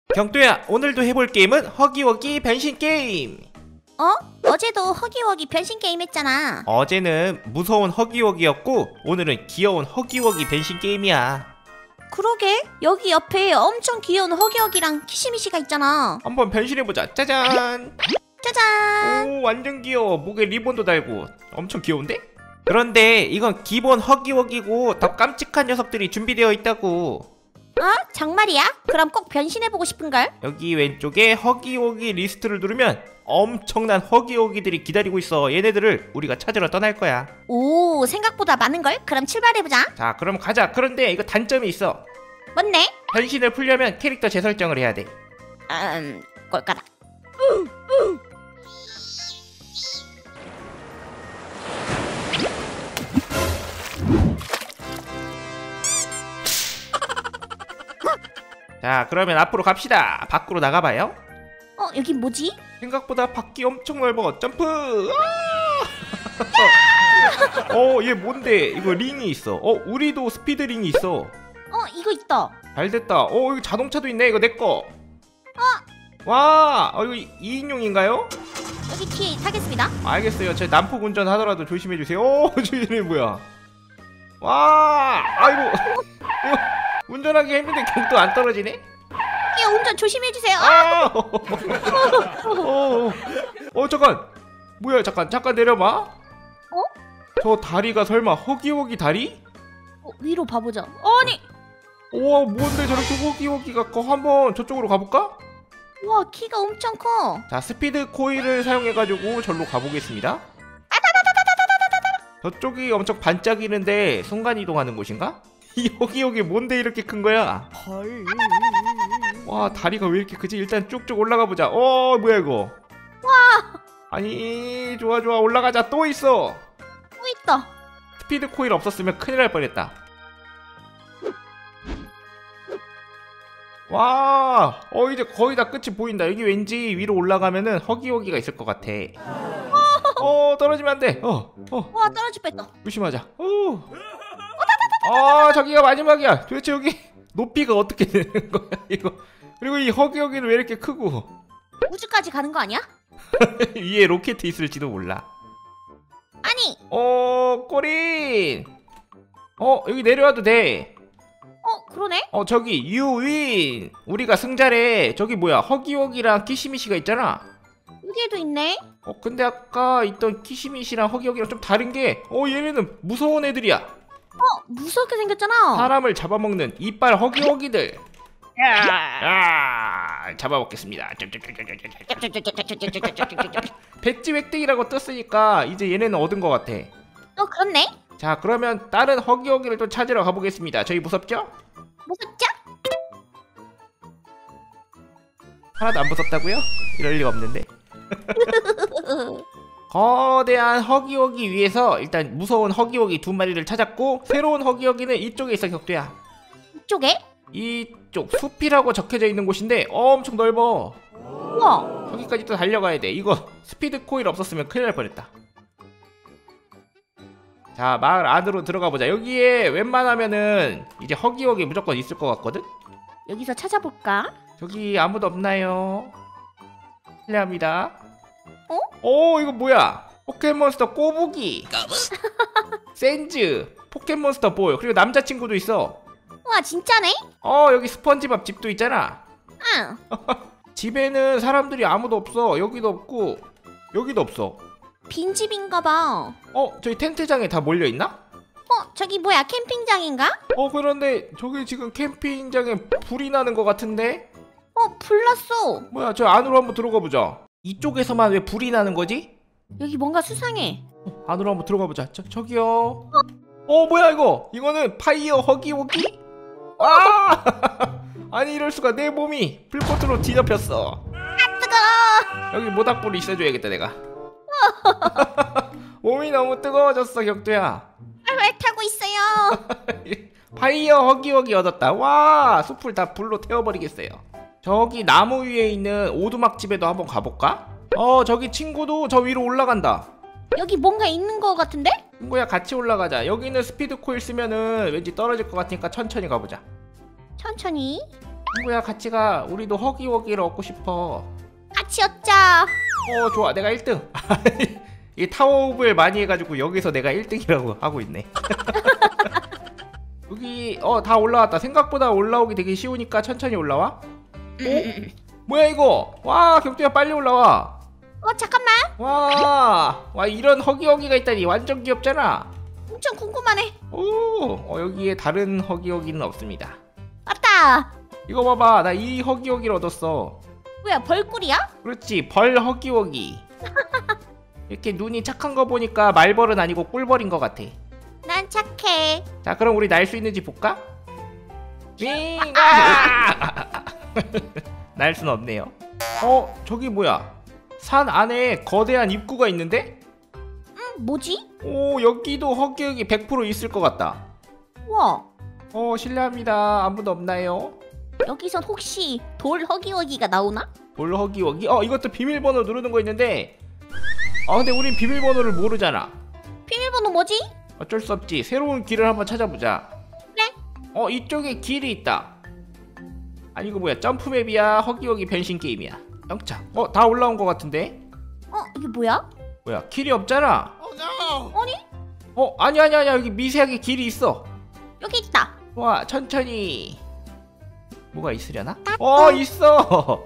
경도야, 오늘도 해볼 게임은 허기워기 변신 게임. 어제도 허기워기 변신 게임 했잖아. 어제는 무서운 허기워기였고 오늘은 귀여운 허기워기 변신 게임이야. 그러게, 여기 옆에 엄청 귀여운 허기워기랑 키시미시가 있잖아. 한번 변신해보자. 짜잔. 짜잔. 오, 완전 귀여워. 목에 리본도 달고 엄청 귀여운데? 그런데 이건 기본 허기워기고 더 깜찍한 녀석들이 준비되어 있다고. 정말이야? 그럼 꼭 변신해보고 싶은걸? 여기 왼쪽에 허기워기 리스트를 누르면 엄청난 허기워기들이 기다리고 있어. 얘네들을 우리가 찾으러 떠날 거야. 오, 생각보다 많은걸? 그럼 출발해보자. 자, 그럼 가자. 그런데 이거 단점이 있어. 뭔데? 변신을 풀려면 캐릭터 재설정을 해야 돼. 꼴까다. 자, 그러면 앞으로 갑시다. 밖으로 나가봐요. 여긴 뭐지? 생각보다 밖이 엄청 넓어. 점프! 얘 뭔데? 이거 링이 있어. 우리도 스피드 링이 있어. 이거 있다. 잘됐다. 이거 자동차도 있네. 이거 내꺼. 와, 이거 2인용인가요? 여기 뒤에 타겠습니다. 알겠어요. 제 난폭 운전 하더라도 조심해주세요. 저기는 뭐야? 와, 아이고. 이거 운전하기 힘든데 경도 안 떨어지네? 운전 조심해주세요. 잠깐. 뭐야, 잠깐 내려봐. 저 다리가 설마 허기워기 다리? 위로 봐보자. 아니, 우와, 뭔데 저렇게 허기워기가 커? 한번 저쪽으로 가볼까? 와, 키가 엄청 커. 자, 스피드 코일을 사용해가지고 절로 가보겠습니다. 저쪽이 엄청 반짝이는데 순간이동하는 곳인가? 이 허기워기 뭔데 이렇게 큰 거야? 와, 다리가 왜 이렇게 크지? 일단 쭉쭉 올라가 보자. 뭐야 이거? 와, 아니, 좋아 올라가자. 또 있어. 또 있다. 스피드 코일 없었으면 큰일 날 뻔했다. 와, 이제 거의 다 끝이 보인다. 여기 왠지 위로 올라가면은 허기워기가 있을 것 같아. 떨어지면 안 돼. 와, 떨어질 뻔했다. 조심하자. 저기가 마지막이야. 도대체 여기 높이가 어떻게 되는 거야 이거? 그리고 이 허기허기는 왜 이렇게 크고? 우주까지 가는 거 아니야? 위에 로켓 있을지도 몰라. 아니. 꼬린. 여기 내려와도 돼. 그러네. 저기 유윈. 우리가 승자래. 저기 뭐야, 허기허기랑 키시미시가 있잖아. 여기에도 있네. 근데 아까 있던 키시미시랑 허기허기랑 좀 다른 게 얘네는 무서운 애들이야. 무섭게 생겼잖아. 사람을 잡아먹는 이빨 허기허기들. 잡아먹겠습니다. 배지 획득이라고 떴으니까 이제 얘네는 얻은 것 같아. 그렇네. 자, 그러면 다른 허기허기를 또 찾으러 가보겠습니다. 저희 무섭죠? 무섭죠? 하나도 안 무섭다고요? 이럴 리가 없는데. 거대한 허기허기 위에서 일단 무서운 허기허기 2마리를 찾았고, 새로운 허기허기는 이쪽에 있어. 격도야, 이쪽에? 이쪽 숲이라고 적혀져 있는 곳인데 엄청 넓어. 우와. 저기까지 또 달려가야 돼. 이거 스피드 코일 없었으면 큰일 날 뻔했다. 자, 마을 안으로 들어가 보자. 여기에 웬만하면은 이제 허기허기 무조건 있을 것 같거든? 여기서 찾아볼까? 저기 아무도 없나요? 실례합니다. 이거 뭐야? 포켓몬스터 꼬부기. 센즈, 포켓몬스터 볼, 그리고 남자친구도 있어. 와, 진짜네? 여기 스펀지밥 집도 있잖아. 응. 집에는 사람들이 아무도 없어. 여기도 없고 여기도 없어. 빈집인가 봐. 저기 텐트장에 다 몰려있나? 저기 뭐야, 캠핑장인가? 그런데 저기 지금 캠핑장에 불이 나는 것 같은데? 불 났어. 뭐야, 저 안으로 한번 들어가 보자. 이쪽에서만 왜 불이 나는 거지? 여기 뭔가 수상해. 안으로 한번 들어가 보자. 저기요. 뭐야 이거? 이거는 파이어 허기워기? 아니, 이럴 수가. 내 몸이 불꽃으로 뒤덮였어. 뜨거워. 여기 모닥불이 있어줘야겠다 내가. 몸이 너무 뜨거워졌어. 격도야, 왜 타고 있어요? 파이어 허기허기 얻었다. 와, 숲을 다 불로 태워버리겠어요. 저기 나무 위에 있는 오두막 집에도 한번 가볼까? 저기 친구도 저 위로 올라간다. 여기 뭔가 있는 거 같은데? 친구야, 같이 올라가자. 여기는 스피드 코일 쓰면은 왠지 떨어질 것 같으니까 천천히 가보자. 천천히. 친구야 같이 가. 우리도 허기허기를 얻고 싶어. 같이 얻자. 좋아. 내가 1등. 이 타워업을 많이 해가지고 여기서 내가 1등이라고 하고 있네. 여기 다 올라왔다. 생각보다 올라오기 되게 쉬우니까 천천히 올라와. 뭐야 이거? 와 경두야 빨리 올라와. 잠깐만. 와 이런 허기허기가 있다니 완전 귀엽잖아. 엄청 궁금하네. 여기에 다른 허기허기는 없습니다. 맞다. 이거 봐봐. 나 이 허기허기를 얻었어. 뭐야, 벌꿀이야? 그렇지, 벌 허기허기. 이렇게 눈이 착한 거 보니까 말벌은 아니고 꿀벌인 것 같아. 난 착해. 자 그럼 우리 날 수 있는지 볼까? 날 순 없네요. 저기 뭐야, 산 안에 거대한 입구가 있는데? 뭐지? 여기도 허기허기 100% 있을 것 같다. 우와, 실례합니다. 아무도 없나요? 여기선 혹시 돌 허기허기가 나오나? 돌 허기허기? 이것도 비밀번호 누르는 거 있는데, 근데 우린 비밀번호를 모르잖아. 비밀번호 뭐지? 어쩔 수 없지. 새로운 길을 한번 찾아보자. 그래. 이쪽에 길이 있다. 아니 이거 뭐야, 점프맵이야 허기허기 변신 게임이야. 영차. 다 올라온 것 같은데? 이게 뭐야? 뭐야, 길이 없잖아. 아니? 아니야 여기 미세하게 길이 있어. 여기 있다. 와 천천히. 뭐가 있으려나? 있어.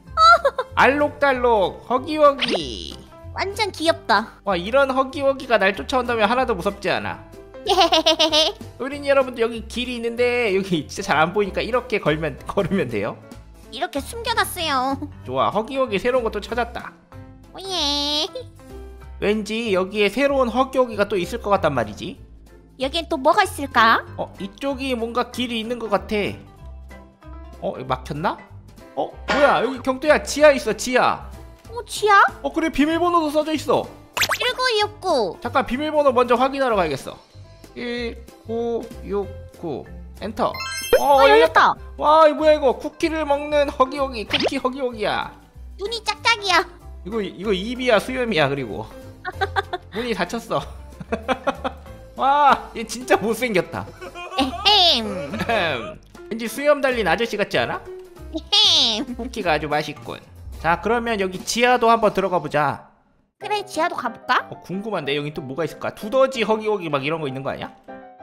알록달록 허기허기. 완전 귀엽다. 와 이런 허기허기가 날 쫓아온다면 하나도 무섭지 않아. 어린이 여러분들, 여기 길이 있는데 여기 진짜 잘 안 보이니까 이렇게 걸으면 돼요. 이렇게 숨겨놨어요. 좋아, 허기허기 새로운 것도 찾았다. 오예. 왠지 여기에 새로운 허기허기가 또 있을 것 같단 말이지. 여긴 또 뭐가 있을까? 이쪽이 뭔가 길이 있는 것 같아. 여기 막혔나? 뭐야, 여기 경도야 지하 있어, 지하. 지하? 그래, 비밀번호도 써져 있어. 1969. 잠깐 비밀번호 먼저 확인하러 가야겠어. 1969 엔터. 열렸다. 와 이거 뭐야, 이거 쿠키를 먹는 허기허기. 쿠키 허기허기야. 눈이 짝짝이야. 이거 입이야 수염이야. 그리고 문이 닫혔어. 와 얘 진짜 못생겼다. 에헴. 왠지 수염 달린 아저씨 같지 않아? 에헴. 쿠키가 아주 맛있군. 자 그러면 여기 지하도 한번 들어가 보자. 그래, 지하도 가볼까? 궁금한데 여기 또 뭐가 있을까? 두더지 허기허기 막 이런 거 있는 거 아니야?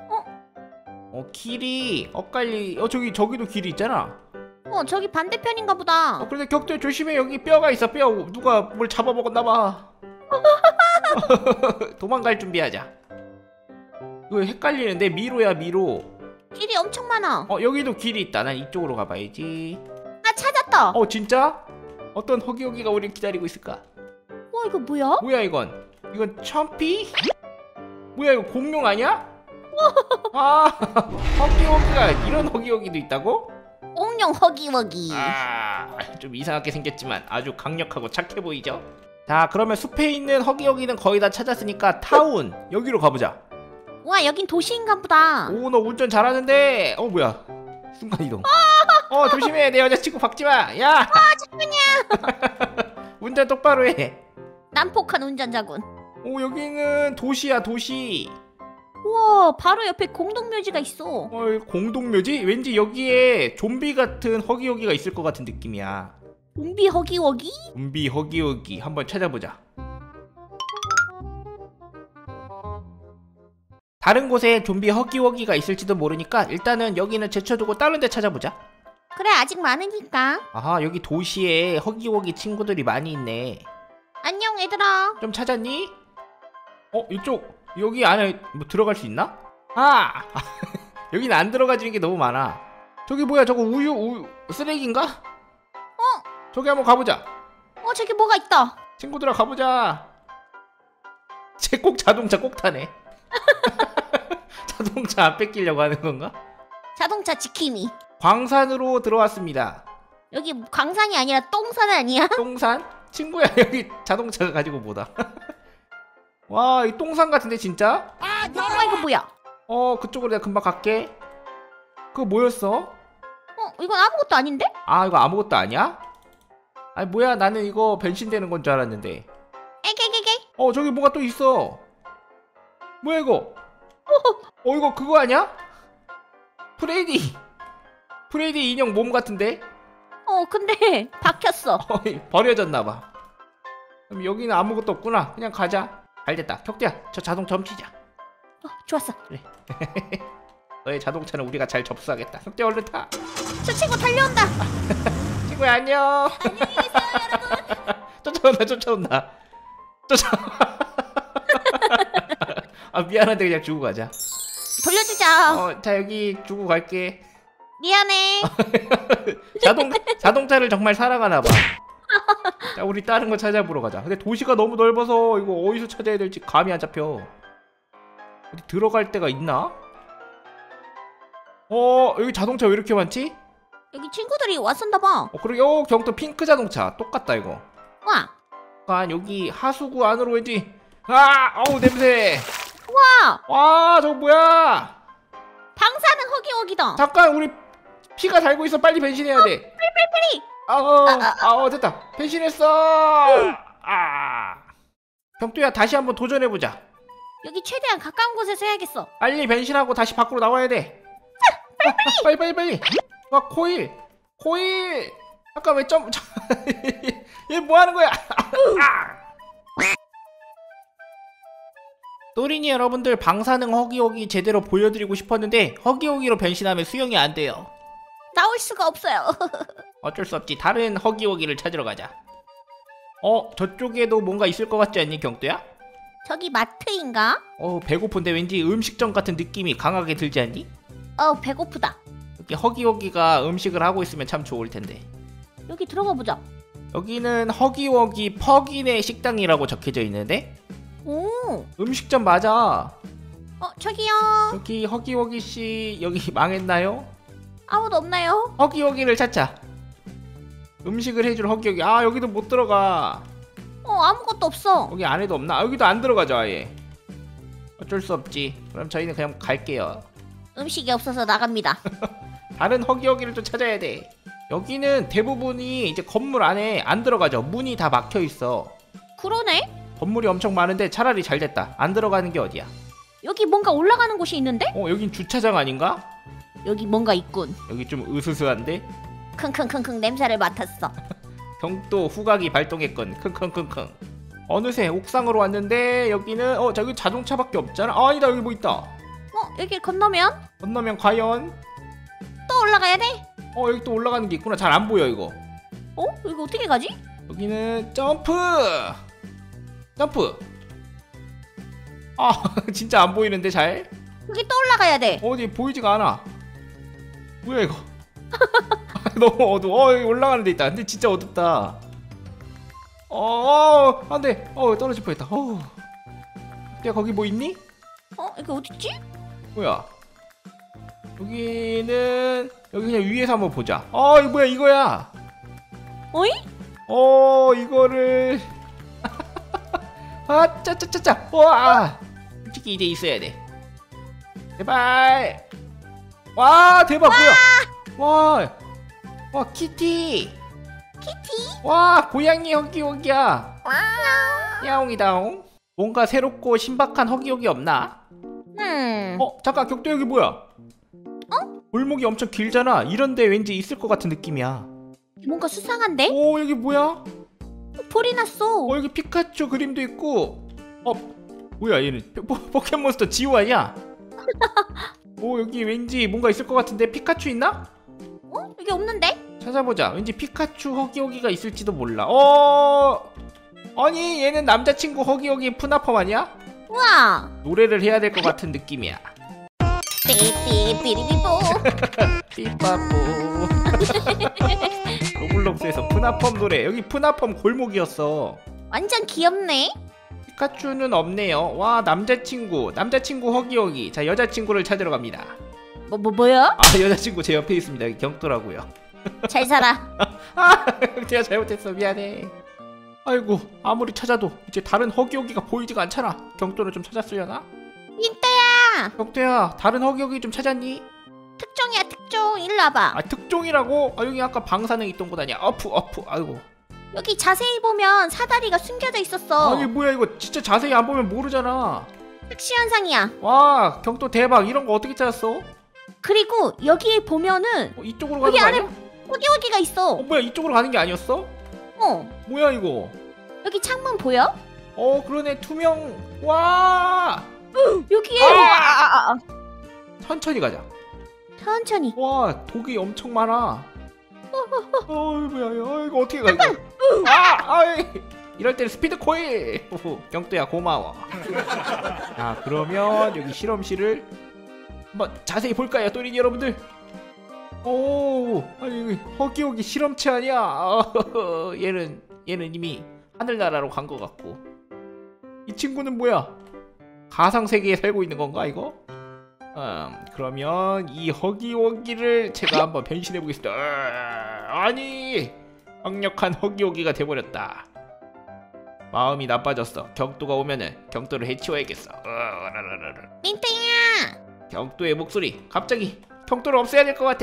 길이 엇갈리. 저기도 길이 있잖아. 저기 반대편인가 보다. 그런데 격투 조심해. 여기 뼈가 있어. 뼈 누가 뭘 잡아먹었나 봐. 도망갈 준비하자. 이거 헷갈리는데. 미로야 미로. 길이 엄청 많아. 여기도 길이 있다. 난 이쪽으로 가봐야지. 찾았다. 진짜? 어떤 허기허기가 우리를 기다리고 있을까? 이거 뭐야? 뭐야 이건 첨피? 뭐야 이거 공룡 아니야? 허기허기가 이런 허기허기도 있다고? 공룡 허기허기. 좀 이상하게 생겼지만 아주 강력하고 착해 보이죠? 자 그러면 숲에 있는 허기허기는 거의 다 찾았으니까 타운 여기로 가보자. 와, 여긴 도시인가 보다. 너 운전 잘하는데. 뭐야, 순간이동. 조심해. 내 여자친구 박지마. 야 잠깐만요. 운전 똑바로 해. 난폭한 운전자군. 여기는 도시야, 도시. 우와, 바로 옆에 공동묘지가 있어. 공동묘지? 왠지 여기에 좀비 같은 허기허기가 있을 것 같은 느낌이야. 좀비 허기허기? 좀비 허기허기 한번 찾아보자. 다른 곳에 좀비 허기허기가 있을지도 모르니까 일단은 여기는 제쳐두고 다른 데 찾아보자. 그래, 아직 많으니까. 아하, 여기 도시에 허기허기 친구들이 많이 있네. 안녕 얘들아. 좀 찾았니? 여기 안에 뭐 들어갈 수 있나? 여기는 안 들어가지는 게 너무 많아. 저기 뭐야, 저거 우유 쓰레기인가? 저기 한번 가보자. 저기 뭐가 있다. 친구들아 가보자. 쟤 꼭 자동차 꼭 타네. 자동차 안 뺏기려고 하는 건가? 자동차 지킴이. 광산으로 들어왔습니다. 여기 광산이 아니라 똥산 아니야? 똥산? 친구야 여기 자동차가 가지고 뭐다. 와 이 똥산 같은데 진짜? 이거 뭐야? 그쪽으로 내가 금방 갈게. 그거 뭐였어? 이건 아무것도 아닌데? 이거 아무것도 아니야? 아니 뭐야, 나는 이거 변신되는 건 줄 알았는데. 에게게게. 저기 뭐가 또 있어. 뭐야 이거? 이거 그거 아니야? 프레디. 프레디 인형 몸 같은데? 근데 박혔어. 버려졌나봐. 그럼 여기는 아무것도 없구나. 그냥 가자. 잘됐다. 격대야, 저 자동차 훔치자. 좋았어. 그래. 너의 자동차는 우리가 잘 접수하겠다. 격대 얼른 타. 저 친구 달려온다. 친구야 안녕. 안녕히 계세요, 여러분. 쫓아온다. 아 미안한데 그냥 주고 가자. 돌려주자. 자 여기 주고 갈게. 미안해. 자동차를 정말 사랑하나봐. 자 우리 다른 거 찾아보러 가자. 근데 도시가 너무 넓어서 이거 어디서 찾아야 될지 감이 안 잡혀. 어디 들어갈 데가 있나? 여기 자동차 왜 이렇게 많지? 여기 친구들이 왔었나봐. 그리고 경도 핑크 자동차 똑같다 이거. 와. 여기 하수구 안으로 왠지 어우 냄새. 와. 저거 뭐야? 방사능 허기허기다. 잠깐 우리 피가 달고 있어. 빨리 변신해야 돼. 빨리. 됐다. 변신했어. 경도야 다시 한번 도전해보자. 여기 최대한 가까운 곳에서 해야겠어. 빨리 변신하고 다시 밖으로 나와야 돼. 빨리. 코일. 잠깐 왜 얘 뭐하는 거야? 또린이 여러분들, 방사능 허기허기 제대로 보여드리고 싶었는데 허기허기로 변신하면 수용이 안 돼요. 나올 수가 없어요. 어쩔 수 없지. 다른 허기허기를 찾으러 가자. 저쪽에도 뭔가 있을 것 같지 않니 경도야? 저기 마트인가? 배고픈데 왠지 음식점 같은 느낌이 강하게 들지 않니? 배고프다. 여기 허기허기가 음식을 하고 있으면 참 좋을 텐데. 여기 들어가 보자. 여기는 허기허기 퍽이네 식당이라고 적혀져 있는데? 오. 음식점 맞아. 저기요. 여기 허기허기 씨 여기 망했나요? 아무도 없나요? 허기허기를 찾자. 음식을 해줄 허기허기. 여기도 못 들어가. 아무것도 없어. 여기 안에도 없나? 여기도 안 들어가죠 아예. 어쩔 수 없지. 그럼 저희는 그냥 갈게요. 음식이 없어서 나갑니다. 다른 허기허기를 좀 찾아야 돼. 여기는 대부분이 이제 건물 안에 안 들어가죠. 문이 다 막혀 있어. 그러네? 건물이 엄청 많은데 차라리 잘 됐다. 안 들어가는 게 어디야? 여기 뭔가 올라가는 곳이 있는데? 여긴 주차장 아닌가? 여기 뭔가 있군. 여기 좀 으스스한데? 킁킁킁킁 냄새를 맡았어. 경도 후각이 발동했건. 킁킁킁킁. 어느새 옥상으로 왔는데 여기는 저기 자동차밖에 없잖아. 아니다 여기 뭐 있다. 여길 건너면 과연? 또 올라가야 돼? 여기 또 올라가는 게 있구나. 잘 안 보여 이거. 이거 어떻게 가지? 여기는 점프. 진짜 안 보이는데 잘? 여기 또 올라가야 돼. 어디 보이지가 않아. 뭐야 이거? 너무 어두워. 여기 올라가는 데 있다. 근데 진짜 어둡다. 안돼. 떨어질 뻔했다. 야 거기 뭐 있니? 이게 어딨지? 뭐야? 여기 그냥 위에서 한번 보자. 이거 뭐야 이거야? 어이? 이거를 짜짜짜짜. 와 솔직히 이제 있어야 돼. 제발. 와 대박. 뭐야? 와 키티. 와 고양이 허기허기야. 야옹이다옹. 뭔가 새롭고 신박한 허기허기 없나? 잠깐 격도 여기 뭐야? 골목이 엄청 길잖아. 이런데 왠지 있을 것 같은 느낌이야. 뭔가 수상한데? 여기 뭐야? 볼이 났어. 여기 피카츄 그림도 있고. 뭐야 얘는 포켓몬스터 지우 아니야? 여기 왠지 뭔가 있을 것 같은데. 피카츄 있나? 여기 없는데? 찾아보자. 왠지 피카츄 허기허기가 있을지도 몰라. 아니 얘는 남자친구 허기허기 푸나펌 아니야? 우와. 노래를 해야 될 것 같은 느낌이야. 삐삐삐리비보. 삐빠뽀. 로블록스에서 푸나펌 노래. 여기 푸나펌 골목이었어. 완전 귀엽네. 피카츄는 없네요. 와 남자친구 허기허기. 자 여자친구를 찾으러 갑니다. 뭐야? 여자친구 제 옆에 있습니다. 여기 경도라고요. 잘 살아. 내가 잘못했어. 미안해. 아이고 아무리 찾아도 이제 다른 허기허기가 보이지가 않잖아. 경도를 좀 찾았으려나? 인따야. 경도야 다른 허기허기 좀 찾았니? 특종이야 특종. 일로 와봐. 특종이라고? 여기 아까 방사능 있던 곳 아니야? 어프. 아이고. 여기 자세히 보면 사다리가 숨겨져 있었어. 아니 뭐야 이거 진짜 자세히 안 보면 모르잖아. 특殊현상이야. 와 경도 대박. 이런 거 어떻게 찾았어? 그리고 여기 보면은 이쪽으로 가는 여기 거 안에 아니야? 허기허기가 있어. 뭐야 이쪽으로 가는 게 아니었어? 뭐야 이거? 여기 창문 보여? 그러네 투명. 와 여기에 천천히 가자. 천천히. 와 독이 엄청 많아. 뭐야 이거 어떻게 가 이거? 아이 이럴 때는 스피드 코일. 경도야 고마워. 자 그러면 여기 실험실을 한번 자세히 볼까요 또린이 여러분들? 아니 허기허기 실험체 아니야. 얘는 이미 하늘나라로 간 것 같고, 이 친구는 뭐야? 가상세계에 살고 있는 건가 이거? 그러면 이 허기허기를 제가 한번 변신해 보겠습니다. 아니 강력한 허기허기가 돼버렸다. 마음이 나빠졌어. 경도가 오면은 경도를 해치워야겠어. 민트야. 경도의 목소리 갑자기 경도를 없애야 될 것 같아.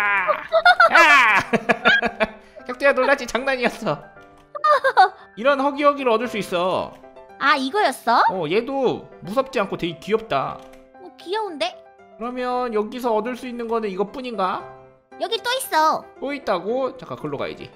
경도야 놀랐지? 장난이었어. 이런 허기허기를 얻을 수 있어. 아 이거였어? 얘도 무섭지 않고 되게 귀엽다. 귀여운데? 그러면 여기서 얻을 수 있는 거는 이것뿐인가? 여기 또 있어. 또 있다고? 잠깐 글로 가야지.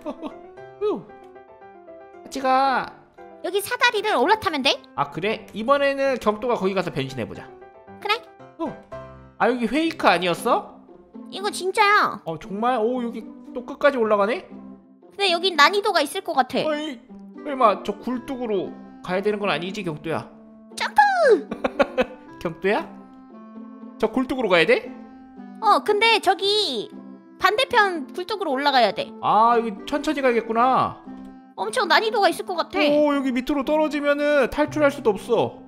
같이 가. 여기 사다리를 올라타면 돼? 아 그래? 이번에는 경도가 거기 가서 변신해보자. 그래? 여기 페이크 아니었어? 이거 진짜야. 정말? 여기 또 끝까지 올라가네? 근데 여긴 난이도가 있을 것 같아. 어이 설마 저 굴뚝으로 가야 되는 건 아니지 경도야? 점프! 경도야? 저 굴뚝으로 가야 돼? 근데 저기 반대편 굴뚝으로 올라가야 돼. 여기 천천히 가야겠구나. 엄청 난이도가 있을 것 같아. 여기 밑으로 떨어지면은 탈출할 수도 없어.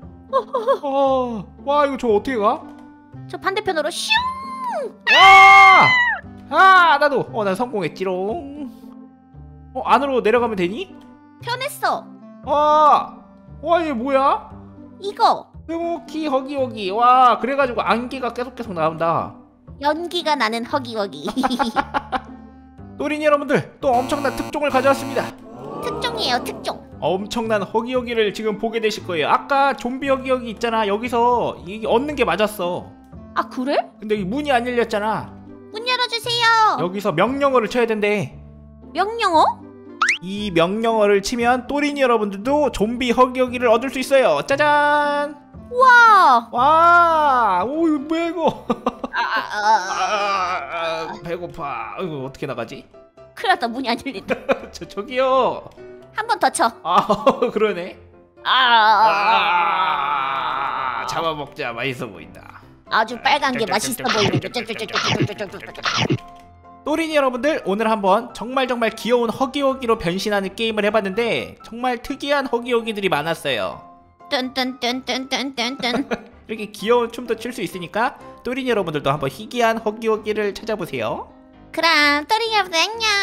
와 이거 저 어떻게 가? 저 반대편으로 슝! 나도 난 성공했지롱. 안으로 내려가면 되니? 편했어. 와 이게 뭐야? 이거 스모키 허기허기. 와 그래가지고 안개가 계속 나온다. 연기가 나는 허기허기. 또린이 여러분들 또 엄청난 특종을 가져왔습니다. 특종이에요 특종. 엄청난 허기허기를 지금 보게 되실 거예요. 아까 좀비 허기허기 있잖아. 여기서 이게 얻는 게 맞았어. 아 그래? 근데 여기 문이 안 열렸잖아. 문 열어주세요. 여기서 명령어를 쳐야 된대. 명령어? 이 명령어를 치면 또린이 여러분들도 좀비 허기허기를 얻을 수 있어요. 짜잔. 와 이거 뭐야 이거. 배고파. 이거 어떻게 나가지? 큰일 났다. 문이 안 열린다. 저기요. 한 번 더 쳐. 그러네. 잡아먹자. 맛있어 보인다. 아주 빨간 게 맛있어 보이는데. 또린이 여러분들 오늘 한번 정말 귀여운 허기허기로 변신하는 게임을 해봤는데 정말 특이한 허기허기들이 많았어요. 뚠뚠뚠뚠뚠뚠. 이렇게 귀여운 춤도 출 수 있으니까 또린이 여러분들도 한번 희귀한 허기허기를 찾아보세요. 그럼 또린이 여러분 안녕.